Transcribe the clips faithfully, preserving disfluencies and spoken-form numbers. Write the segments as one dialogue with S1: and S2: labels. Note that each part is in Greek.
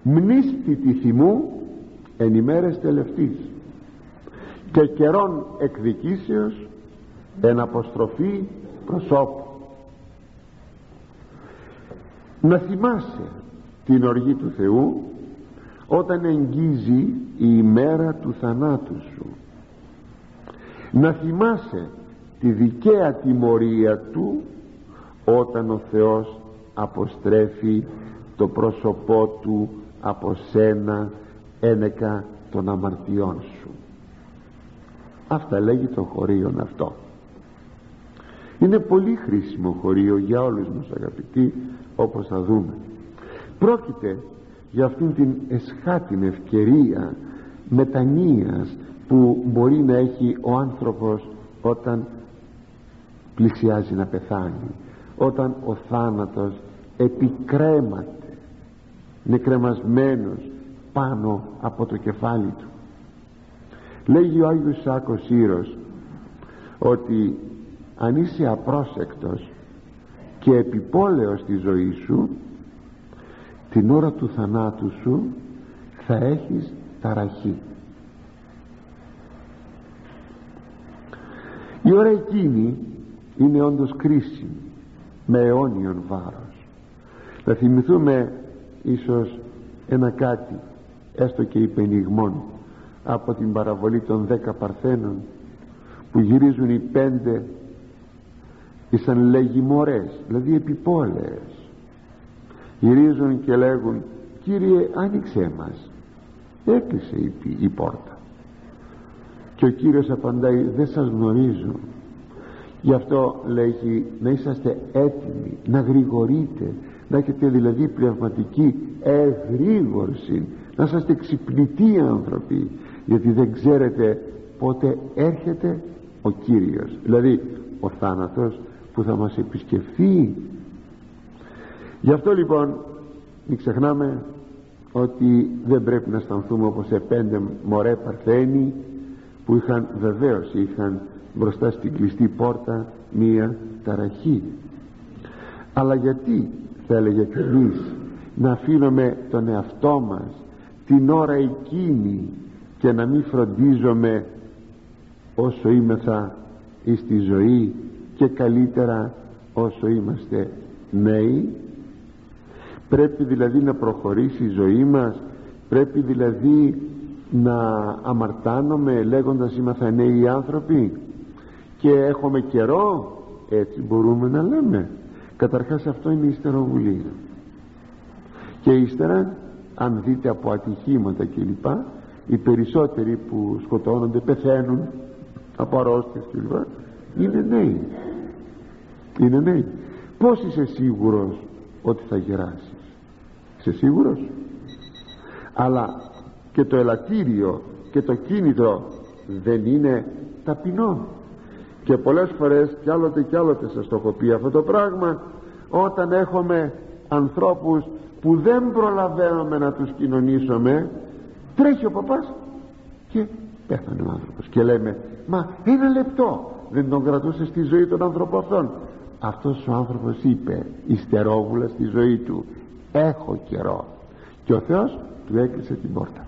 S1: μνήσθητη θυμού εν ημέρες τελευτής και καιρών εκδικήσεως εν αποστροφή προσώπου. Να θυμάσαι την οργή του Θεού όταν εγγίζει η ημέρα του θανάτου σου. Να θυμάσαι τη δικαία τιμωρία του όταν ο Θεός αποστρέφει το πρόσωπό του από σένα ένεκα των αμαρτιών σου. Αυτά λέγει το χωρίον αυτό. Είναι πολύ χρήσιμο χωρίο για όλους μας, αγαπητοί, όπως θα δούμε. Πρόκειται για αυτήν την εσχάτην ευκαιρία μετανοίας που μπορεί να έχει ο άνθρωπος όταν πλησιάζει να πεθάνει, όταν ο θάνατος επικρέμαται, είναι κρεμασμένος πάνω από το κεφάλι του. Λέγει ο Άγιος Σάκος Ήρος ότι αν είσαι απρόσεκτος και επιπόλαιος στη ζωή σου, την ώρα του θανάτου σου θα έχεις ταραχή. Η ώρα εκείνη είναι όντως κρίσιμη, με αιώνιον βάρος. Θα θυμηθούμε ίσως ένα κάτι, έστω και υπενιγμόν, από την παραβολή των δέκα παρθένων, που γυρίζουν οι πέντε ήσαν λέγει μωρές, δηλαδή επιπόλαιες, γυρίζουν και λέγουν Κύριε, άνοιξέ μας. Έκλεισε η, η πόρτα και ο Κύριος απαντάει δεν σας γνωρίζω. Γι' αυτό λέγει να είσαστε έτοιμοι, να γρηγορείτε, να έχετε δηλαδή πνευματική εγρήγορση, να είσαστε ξυπνητοί άνθρωποι, γιατί δεν ξέρετε πότε έρχεται ο Κύριος, δηλαδή ο θάνατος που θα μας επισκεφθεί. Γι' αυτό λοιπόν μην ξεχνάμε ότι δεν πρέπει να αισθανθούμε όπως σε πέντε μωρέ παρθένοι που είχαν, βεβαίως είχαν μπροστά στην κλειστή πόρτα μία ταραχή. Αλλά γιατί, θα έλεγε κανείς, να αφήνουμε τον εαυτό μας την ώρα εκείνη και να μην φροντίζουμε όσο είμεθα εις τη ζωή, και καλύτερα όσο είμαστε νέοι? Πρέπει δηλαδή να προχωρήσει η ζωή μας, πρέπει δηλαδή να αμαρτάνομαι λέγοντας είμαθα νέοι άνθρωποι και έχουμε καιρό? Έτσι μπορούμε να λέμε? Καταρχάς αυτό είναι η ιστεροβουλία. Και ύστερα, αν δείτε από ατυχήματα κλπ, οι περισσότεροι που σκοτώνονται, πεθαίνουν από αρρώστιες κλπ, είναι νέοι. Είναι νέοι. Πώς είσαι σίγουρος ότι θα γεράσεις? Είσαι σίγουρος? Αλλά και το ελαττήριο και το κίνητρο δεν είναι ταπεινό. Και πολλές φορές κι άλλοτε κι άλλοτε σας το έχω πει αυτό το πράγμα, όταν έχουμε ανθρώπους που δεν προλαβαίνουμε να τους κοινωνήσουμε, τρέχει ο παπάς και πέθανε ο άνθρωπος και λέμε μα ένα λεπτό δεν τον κρατούσε στη ζωή τον άνθρωπο αυτόν? Αυτός ο άνθρωπος είπε υστερόβουλα στη ζωή του έχω καιρό, και ο Θεός του έκλεισε την πόρτα.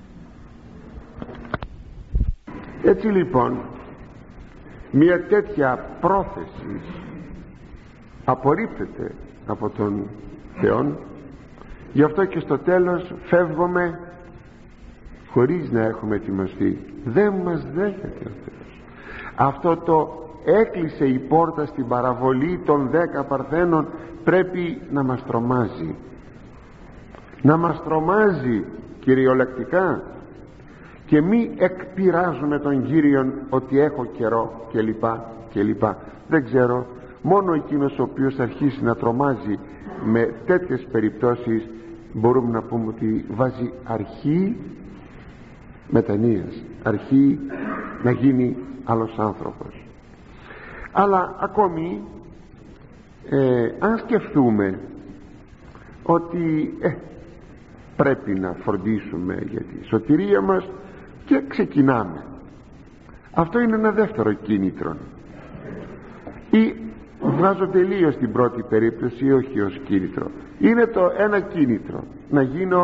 S1: Έτσι λοιπόν μια τέτοια πρόθεση απορρίπτεται από τον Θεό. Γι' αυτό και στο τέλος φεύγουμε χωρίς να έχουμε ετοιμαστεί. Δεν μας δέχεται ο Θεός. Αυτό το έκλεισε η πόρτα στην παραβολή των δέκα παρθένων πρέπει να μας τρομάζει, να μας τρομάζει κυριολεκτικά, και μη εκπειράζουμε τον Κύριον ότι έχω καιρό και λοιπά και λοιπά. Δεν ξέρω, μόνο εκείνος ο οποίος αρχίσει να τρομάζει με τέτοιες περιπτώσεις μπορούμε να πούμε ότι βάζει αρχή μετανοίας, αρχή να γίνει άλλος άνθρωπος. Αλλά ακόμη ε, αν σκεφτούμε ότι ε, πρέπει να φροντίσουμε για τη σωτηρία μας και ξεκινάμε, αυτό είναι ένα δεύτερο κίνητρο. Ή βγάζω τελείως την πρώτη περίπτωση, όχι ως κίνητρο, είναι το ένα κίνητρο να γίνω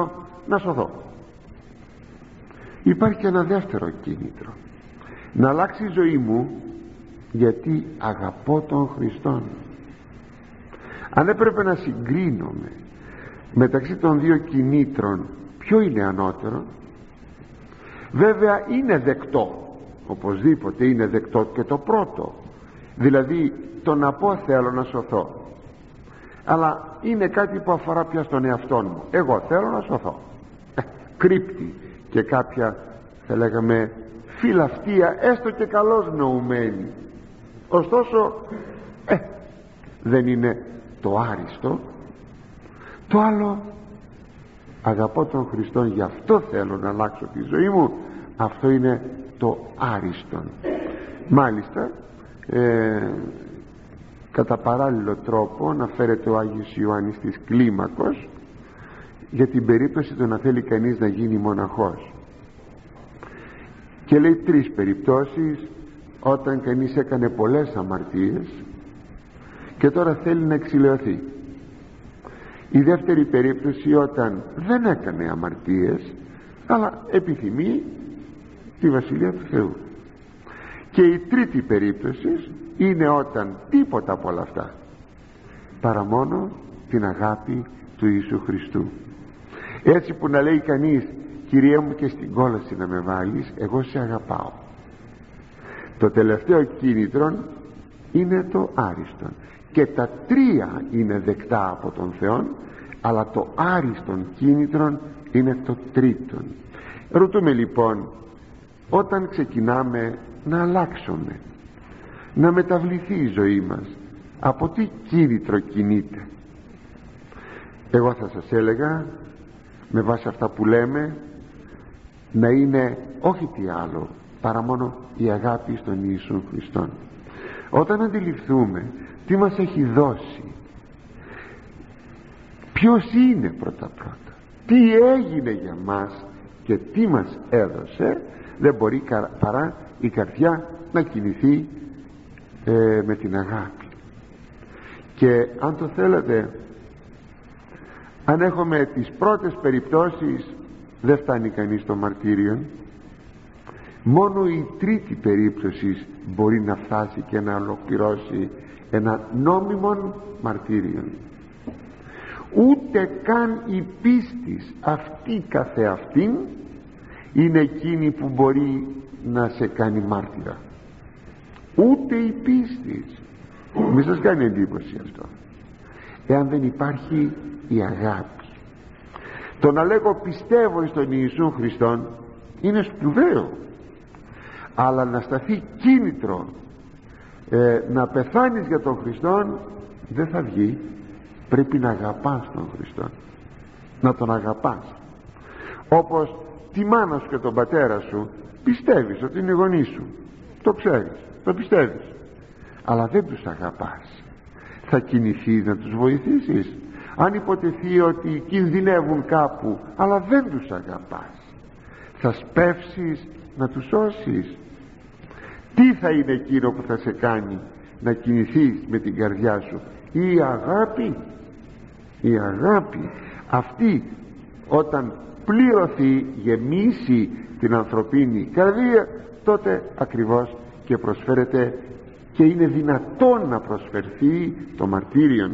S1: να σωθώ. Υπάρχει και ένα δεύτερο κίνητρο, να αλλάξει η ζωή μου γιατί αγαπώ τον Χριστόν. Αν έπρεπε να συγκρίνομαι μεταξύ των δύο κινήτρων, ποιο είναι ανώτερο? Βέβαια είναι δεκτό, οπωσδήποτε είναι δεκτό και το πρώτο, δηλαδή το να πω θέλω να σωθώ, αλλά είναι κάτι που αφορά πια στον εαυτό μου. Εγώ θέλω να σωθώ, ε, κρύπτει και κάποια, θα λέγαμε, φιλαυτία, έστω και καλώς νοουμένη. Ωστόσο ε, δεν είναι το άριστο. Το άλλο, αγαπώ τον Χριστόν, γι' αυτό θέλω να αλλάξω τη ζωή μου, αυτό είναι το άριστον. Μάλιστα ε, κατά παράλληλο τρόπο αναφέρεται ο Άγιος Ιωάννης της Κλίμακος για την περίπτωση του να θέλει κανείς να γίνει μοναχός, και λέει τρεις περιπτώσεις: όταν κανείς έκανε πολλές αμαρτίες και τώρα θέλει να εξηλαιωθεί. Η δεύτερη περίπτωση, όταν δεν έκανε αμαρτίες αλλά επιθυμεί τη Βασιλεία του Θεού. Και η τρίτη περίπτωση είναι όταν τίποτα από όλα αυτά, παρά μόνο την αγάπη του Ιησού Χριστού. Έτσι που να λέει κανείς: Κυρία μου, και στην κόλαση να με βάλεις, εγώ σε αγαπάω. Το τελευταίο κίνητρο είναι το άριστον, και τα τρία είναι δεκτά από τον Θεό, αλλά το άριστον κίνητρο είναι το τρίτον. Ρωτούμε λοιπόν, όταν ξεκινάμε να αλλάξουμε, να μεταβληθεί η ζωή μας, από τι κίνητρο κινείται? Εγώ θα σας έλεγα, με βάση αυτά που λέμε, να είναι όχι τι άλλο παρά μόνο η αγάπη στον Ιησού Χριστόν. Όταν αντιληφθούμε τι μας έχει δώσει, ποιος είναι πρώτα πρώτα, τι έγινε για μας και τι μας έδωσε, δεν μπορεί παρά η καρδιά να κινηθεί ε, με την αγάπη. Και αν το θέλετε, αν έχουμε τις πρώτες περιπτώσεις, δεν φτάνει κανείς στο μαρτύριο. Μόνο η τρίτη περίπτωση μπορεί να φτάσει και να ολοκληρώσει ένα νόμιμο μαρτύριο. Ούτε καν η πίστης αυτή καθεαυτήν είναι εκείνη που μπορεί να σε κάνει μάρτυρα. Ούτε η πίστης. Μη σας κάνει εντύπωση αυτό, εάν δεν υπάρχει η αγάπη. Το να λέγω πιστεύω στον Ιησού Χριστόν είναι σπουδαίο, αλλά να σταθεί κίνητρο ε, να πεθάνεις για τον Χριστόν δεν θα βγει. Πρέπει να αγαπάς τον Χριστόν, να τον αγαπάς. Όπως τη μάνα σου και τον πατέρα σου πιστεύεις ότι είναι γονεί σου, το ξέρεις, το πιστεύεις, αλλά δεν τους αγαπάς. Θα κινηθείς να τους βοηθήσεις? Αν υποτεθεί ότι κινδυνεύουν κάπου αλλά δεν τους αγαπάς, θα σπεύσεις να τους σώσεις? Τι θα είναι εκείνο που θα σε κάνει να κινηθείς με την καρδιά σου? Η αγάπη. Η αγάπη αυτή, όταν πληρωθεί, γεμίσει την ανθρωπίνη καρδία, τότε ακριβώς και προσφέρεται, και είναι δυνατόν να προσφερθεί το μαρτύριον.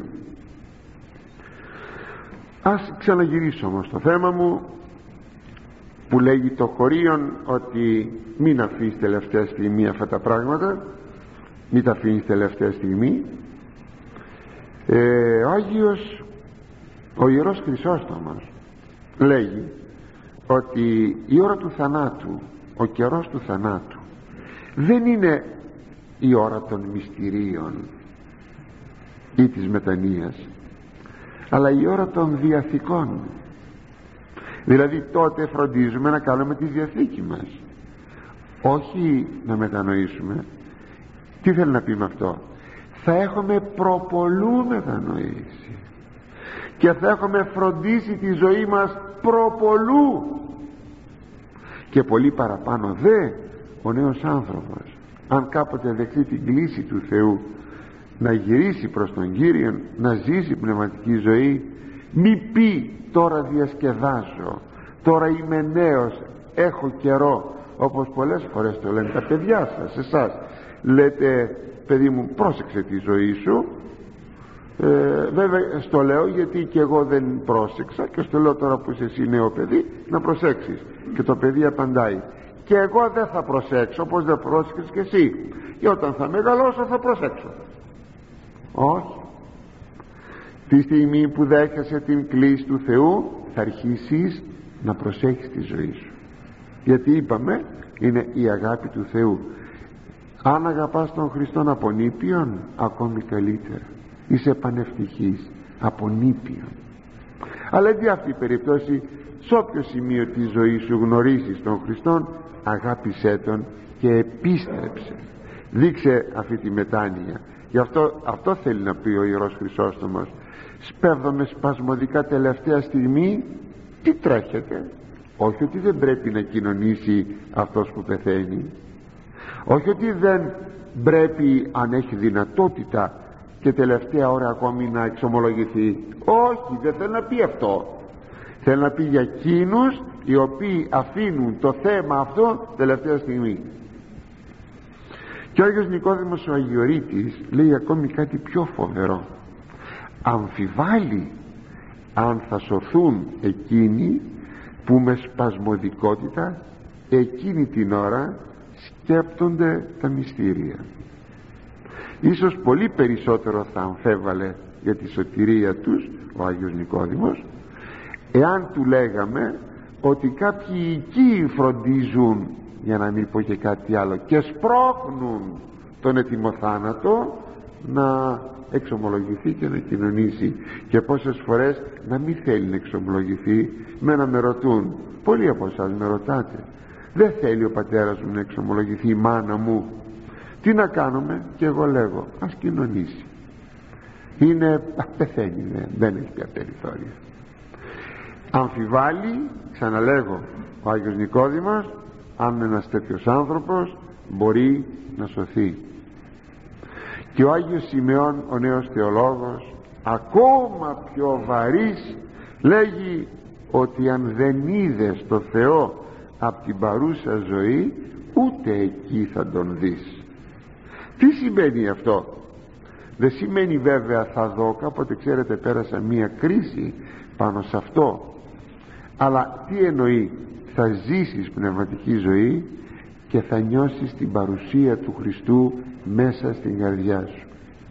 S1: Ας ξαναγυρίσω όμως στο θέμα μου, που λέγει το χωρίον ότι μην αφήσεις τελευταία στιγμή αυτά τα πράγματα, μην τα αφήνεις τελευταία στιγμή. ε, ο Άγιος, ο Ιερός Χρυσόστομος λέγει ότι η ώρα του θανάτου, ο καιρός του θανάτου δεν είναι η ώρα των μυστηρίων ή της μετανοίας, αλλά η ώρα των διαθήκων. Δηλαδή τότε φροντίζουμε να κάνουμε τη διαθήκη μας, όχι να μετανοήσουμε. Τι θέλει να πει με αυτό? Θα έχουμε προπολού μετανοήσει και θα έχουμε φροντίσει τη ζωή μας προπολού, και πολύ παραπάνω δε ο νέος άνθρωπος, αν κάποτε δεχτεί την κλήση του Θεού να γυρίσει προς τον Κύριον, να ζήσει πνευματική ζωή, μη πει τώρα διασκεδάζω, τώρα είμαι νέος, έχω καιρό, όπως πολλές φορές το λένε τα παιδιά σας, εσάς λέτε παιδί μου πρόσεξε τη ζωή σου. ε, βέβαια στο λέω γιατί και εγώ δεν πρόσεξα και στο λέω τώρα που είσαι εσύ νέο παιδί να προσέξεις, και το παιδί απαντάει και εγώ δεν θα προσέξω όπως δεν πρόσεξες και εσύ, και όταν θα μεγαλώσω θα προσέξω. Όχι, τη στιγμή που δέχεσαι την κλίση του Θεού θα αρχίσεις να προσέχεις τη ζωή σου, γιατί είπαμε είναι η αγάπη του Θεού. Αν αγαπάς τον Χριστόν από νήπιον, ακόμη καλύτερα, είσαι πανευτυχής από νήπιον. Αλλά εντί αυτή η περίπτωση, σε όποιο σημείο της ζωής σου γνωρίσεις τον Χριστόν, αγάπησέ τον και επίστρεψε, δείξε αυτή τη μετάνοια. Γι' αυτό, αυτό θέλει να πει ο Ιερός Χρυσόστομος. Σπέβδομαι σπασμωδικά τελευταία στιγμή, τι τρέχετε? Όχι ότι δεν πρέπει να κοινωνήσει αυτός που πεθαίνει, όχι ότι δεν πρέπει αν έχει δυνατότητα και τελευταία ώρα ακόμη να εξομολογηθεί. Όχι, δεν θέλει να πει αυτό. Θέλει να πει για εκείνους οι οποίοι αφήνουν το θέμα αυτό τελευταία στιγμή. Και ο Άγιος Νικόδημος ο Αγιορείτης λέει ακόμη κάτι πιο φοβερό. Αμφιβάλλει αν θα σωθούν εκείνοι που με σπασμωδικότητα εκείνη την ώρα σκέπτονται τα μυστήρια. Ίσως πολύ περισσότερο θα αμφέβαλε για τη σωτηρία τους ο Άγιος Νικόδημος εάν του λέγαμε ότι κάποιοι εκεί φροντίζουν, για να μην πω και κάτι άλλο, και σπρώχνουν τον ετοιμοθάνατο να εξομολογηθεί και να κοινωνήσει. Και πόσες φορές να μην θέλει να εξομολογηθεί, με να με ρωτούν, πολλοί από εσάς με ρωτάτε, δεν θέλει ο πατέρας μου να εξομολογηθεί, η μάνα μου, τι να κάνουμε? Και εγώ λέγω ας κοινωνήσει, είναι, πεθαίνει, ναι, δεν έχει πια περιθώρια. Αμφιβάλλει, ξαναλέγω, ο Άγιος Νικόδημος αν ένας τέτοιος άνθρωπος μπορεί να σωθεί. Και ο Άγιος Σημεών ο νέος θεολόγος, ακόμα πιο βαρύς, λέγει ότι αν δεν είδες το Θεό από την παρούσα ζωή, ούτε εκεί θα τον δεις. Τι σημαίνει αυτό? Δεν σημαίνει βέβαια θα δω, κάποτε ξέρετε πέρασα μία κρίση πάνω σε αυτό, αλλά τι εννοεί? Θα ζήσεις πνευματική ζωή και θα νιώσεις την παρουσία του Χριστού μέσα στην καρδιά σου.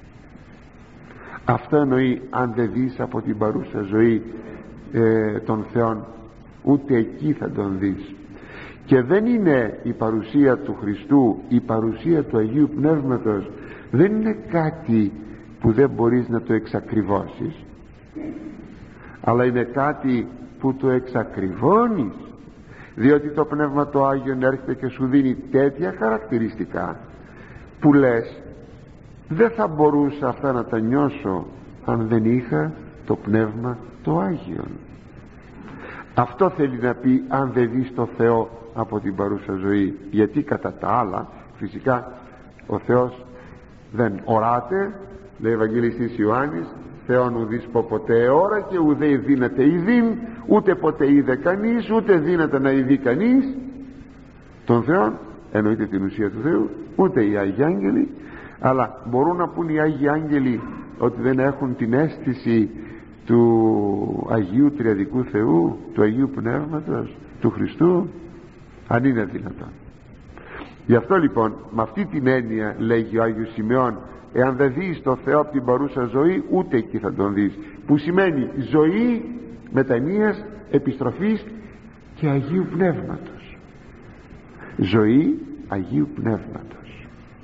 S1: Αυτό εννοεί αν δεν δεις από την παρούσα ζωή ε, των Θεών, ούτε εκεί θα τον δεις. Και δεν είναι η παρουσία του Χριστού, η παρουσία του Αγίου Πνεύματος δεν είναι κάτι που δεν μπορείς να το εξακριβώσεις, αλλά είναι κάτι που το εξακριβώνεις, διότι το Πνεύμα το Άγιον έρχεται και σου δίνει τέτοια χαρακτηριστικά που λες δεν θα μπορούσα αυτά να τα νιώσω αν δεν είχα το Πνεύμα το Άγιον. Αυτό θέλει να πει αν δεν δεις το Θεό από την παρούσα ζωή, γιατί κατά τα άλλα φυσικά ο Θεός δεν οράται, λέει ο Ευαγγελιστής Ιωάννης, Θεόν ουδείς πω ποτέ ώρα και ουδέ δύναται ειδήν, ούτε ποτέ είδε κανείς, ούτε δύναται να ειδεί κανείς τον Θεόν, εννοείται την ουσία του Θεού, ούτε οι Άγιοι Άγγελοι. Αλλά μπορούν να πούν οι Άγιοι Άγγελοι ότι δεν έχουν την αίσθηση του Αγίου Τριαδικού Θεού, του Αγίου Πνεύματος, του Χριστού? Αν είναι δυνατόν. Γι' αυτό λοιπόν με αυτή την έννοια λέγει ο Άγιος Σημεών, εάν δεν δεις το Θεό από την παρούσα ζωή, ούτε εκεί θα τον δεις, που σημαίνει ζωή μετανοίας, επιστροφής και Αγίου Πνεύματος. Ζωή Αγίου Πνεύματος.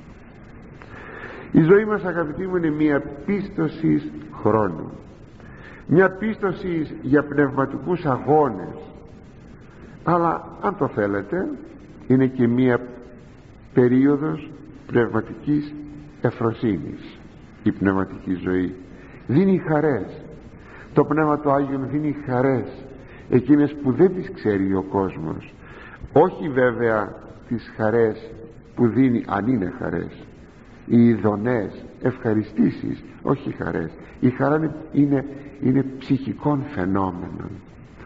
S1: Η ζωή μας, αγαπητοί μου, είναι μια πίστοση χρόνου, μια πίστοση για πνευματικούς αγώνες, αλλά αν το θέλετε είναι και μια περίοδος πνευματικής ευφροσύνης. Η πνευματική ζωή δίνει χαρές, το Πνεύμα το Άγιον δίνει χαρές, εκείνες που δεν τις ξέρει ο κόσμος, όχι βέβαια τις χαρές που δίνει, αν είναι χαρές, οι ειδονές, ευχαριστήσεις, όχι χαρές. Η χαρά είναι, είναι, είναι ψυχικών φαινόμενων.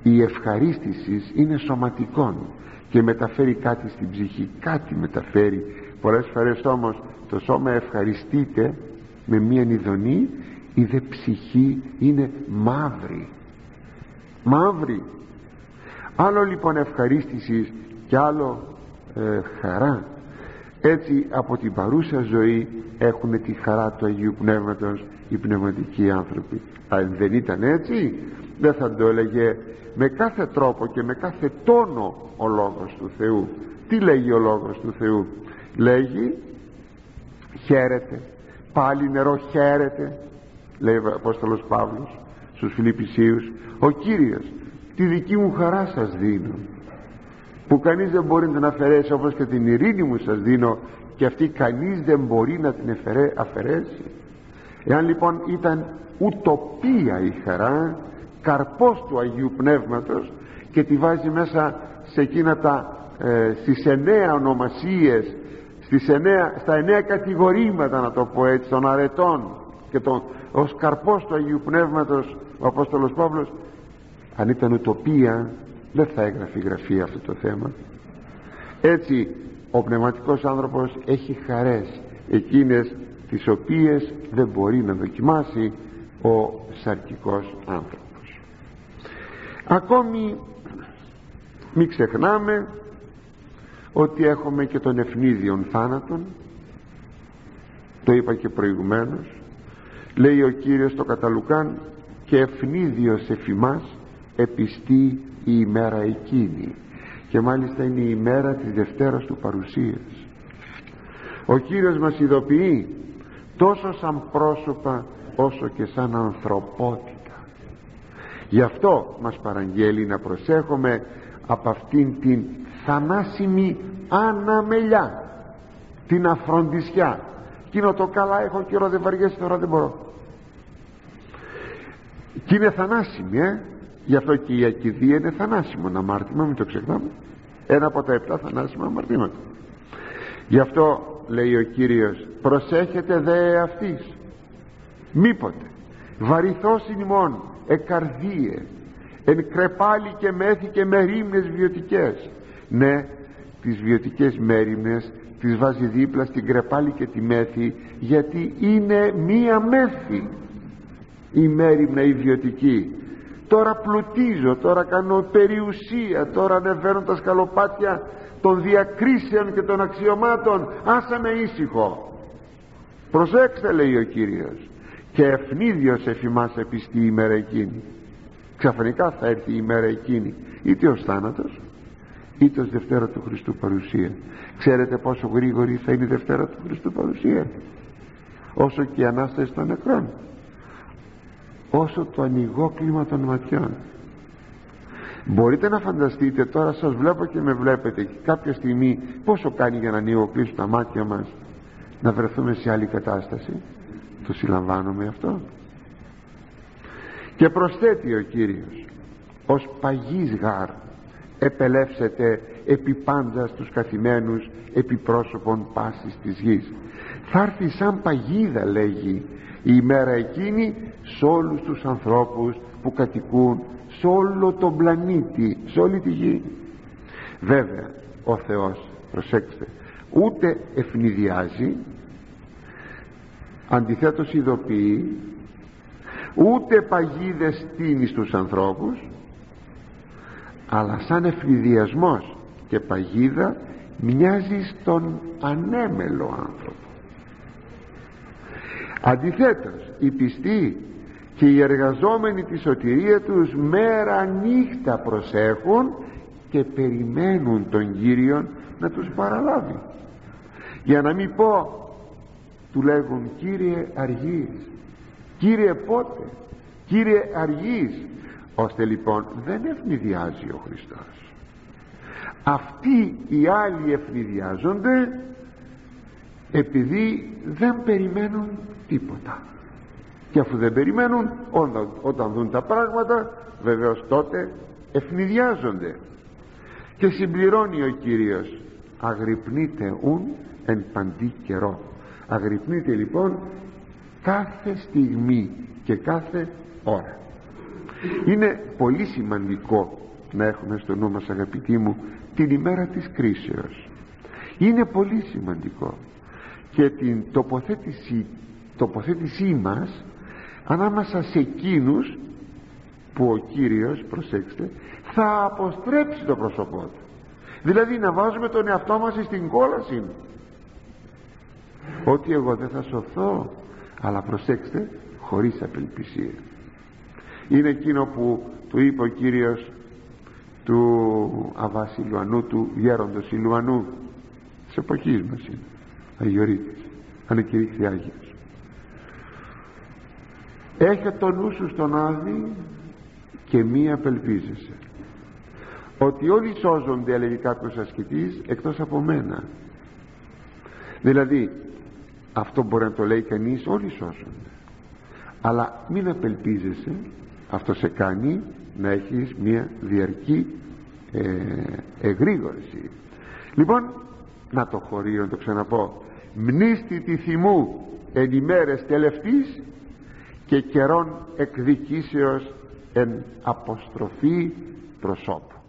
S1: η ευχαρίστηση είναι σωματικών και μεταφέρει κάτι στην ψυχή, κάτι μεταφέρει. Πολλές φορές όμως το σώμα ευχαριστείται με μία ειδονή, η δε ψυχή είναι μαύρη, μαύρη. Άλλο λοιπόν ευχαρίστηση και άλλο ε, χαρά. Έτσι από την παρούσα ζωή έχουν τη χαρά του Αγίου Πνεύματος οι πνευματικοί άνθρωποι. Αν δεν ήταν έτσι, δεν θα το έλεγε με κάθε τρόπο και με κάθε τόνο ο Λόγος του Θεού. Τι λέγει ο Λόγος του Θεού? Λέγει χαίρετε, πάλι νερό χαίρετε, λέει ο Απόστολος Παύλος στους Φιλιππισίους, ο Κύριος τη δική μου χαρά σας δίνω, που κανείς δεν μπορεί να την αφαιρέσει, όπως και την ειρήνη μου σας δίνω, και αυτή κανείς δεν μπορεί να την αφαιρέσει. Εάν λοιπόν ήταν ουτοπία η χαρά, καρπός του Αγίου Πνεύματος, και τη βάζει μέσα σε εκείνα τα ε, στις εννέα ονομασίες, στις εννέα, στα εννέα κατηγορήματα, να το πω έτσι, των αρετών, και τον, ως καρπός του Αγίου Πνεύματος ο Απόστολος Παύλος, αν ήταν ουτοπία δεν θα έγραφε η Γραφή αυτό το θέμα. Έτσι ο πνευματικός άνθρωπος έχει χαρές, εκείνες τις οποίες δεν μπορεί να δοκιμάσει ο σαρκικός άνθρωπος. Ακόμη μην ξεχνάμε ότι έχουμε και τον ευνίδιον θάνατον. Το είπα και προηγουμένως. Λέει ο Κύριος στο κατά Λουκάν, και ευνίδιος εφημάς επιστεί η ημέρα εκείνη, και μάλιστα είναι η ημέρα της Δευτέρας του Παρουσίας. Ο Κύριος μας ειδοποιεί τόσο σαν πρόσωπα όσο και σαν ανθρωπότητα. Γι' αυτό μας παραγγέλει να προσέχουμε από αυτήν την θανάσιμη αναμελιά, την αφροντισιά. Εκείνο το καλά έχω καιρό, δεν βαριέσαι τώρα, δεν μπορώ. Και είναι θανάσιμη, ε? Γι' αυτό και η ακηδία είναι θανάσιμο αμάρτημα, μην το ξεχνάμε. Ένα από τα επτά θανάσιμα αμαρτήματα. Γι' αυτό λέει ο Κύριος, προσέχετε δε αυτής, μήποτε βαρυθώς ημών εκαρδίε εν κρεπάλι και μέθη και μερίμνες βιωτικές. Ναι, τις βιωτικές μέριμνες τις βάζει δίπλα στην κρεπάλι και τη μέθη, γιατί είναι μία μέθη η μέριμνα η βιωτική. Τώρα πλουτίζω, τώρα κάνω περιουσία, τώρα ανεβαίνουν τα σκαλοπάτια των διακρίσεων και των αξιωμάτων, άσα με ήσυχο. Προσέξτε, λέει ο Κύριος, και ευνίδιος εφημάς επιστεί η ημέρα εκείνη. Ξαφνικά θα έρθει η ημέρα εκείνη, είτε ως θάνατος είτε ως Δευτέρα του Χριστού Παρουσία. Ξέρετε πόσο γρήγορη θα είναι η Δευτέρα του Χριστού Παρουσία? Όσο και η Ανάσταση των νεκρών, όσο το ανοιγόκλημα των ματιών. Μπορείτε να φανταστείτε, τώρα σας βλέπω και με βλέπετε, και κάποια στιγμή πόσο κάνει για να ανοιγοκλείσουν τα μάτια μας, να βρεθούμε σε άλλη κατάσταση? Το συλλαμβάνουμε αυτό? Και προσθέτει ο Κύριος, ως παγής γάρ επελεύσετε επί πάντας τους καθημένους επί πρόσωπον πάσης της γης. Θα έρθει σαν παγίδα, λέγει, η ημέρα εκείνη σε όλους τους ανθρώπους που κατοικούν σε όλο τον πλανήτη, σε όλη τη γη. Βέβαια ο Θεός, προσέξτε, ούτε ευνηδιάζει, αντιθέτως ειδοποιεί, ούτε παγίδες στείνει στους ανθρώπους, αλλά σαν ευνηδιασμός και παγίδα μοιάζει στον ανέμελο άνθρωπο. Αντιθέτως οι πιστοί και οι εργαζόμενοι τη σωτηρία τους μέρα νύχτα προσέχουν και περιμένουν τον Κύριον να τους παραλάβει. Για να μην πω, του λέγουν, Κύριε αργείς, Κύριε πότε, Κύριε αργείς, ώστε λοιπόν δεν ευνηδιάζει ο Χριστός. Αυτοί οι άλλοι ευνηδιάζονται επειδή δεν περιμένουν τίποτα, και αφού δεν περιμένουν, όταν, όταν δουν τα πράγματα, βεβαίως τότε ευνηδιάζονται. Και συμπληρώνει ο Κύριος, αγρυπνείτε ουν εν παντή καιρό. Αγρυπνείτε λοιπόν κάθε στιγμή και κάθε ώρα. Είναι πολύ σημαντικό να έχουμε στο νου μας, αγαπητοί μου, την ημέρα της κρίσεως. Είναι πολύ σημαντικό, και την τοποθέτηση, τοποθέτησή μας ανάμεσα σε εκείνους που ο Κύριος, προσέξτε, θα αποστρέψει το πρόσωπό του. Δηλαδή να βάζουμε τον εαυτό μας στην κόλαση, ότι εγώ δεν θα σωθώ, αλλά προσέξτε, χωρίς απελπισία. Είναι εκείνο που του είπε ο Κύριος του Αβά Σιλουανού, του γέροντος Σιλουανού της εποχής μας, είναι Αγιορείτης, ανεκηρύχθη Άγιος. Έχε το νου σου στον Άδη και μη απελπίζεσαι, ότι όλοι σώζονται, έλεγε κάποιος ασκητής, εκτός από μένα. Δηλαδή αυτό μπορεί να το λέει κανείς, όλοι σώζονται, αλλά μην απελπίζεσαι. Αυτό σε κάνει να έχεις μια διαρκή ε, εγρήγορση. Λοιπόν, να το χωρίο, να το ξαναπώ: μνήστη τη θυμού εν ημέρες τελευτής, και καιρών εκδικήσεως εν αποστροφή προσώπου.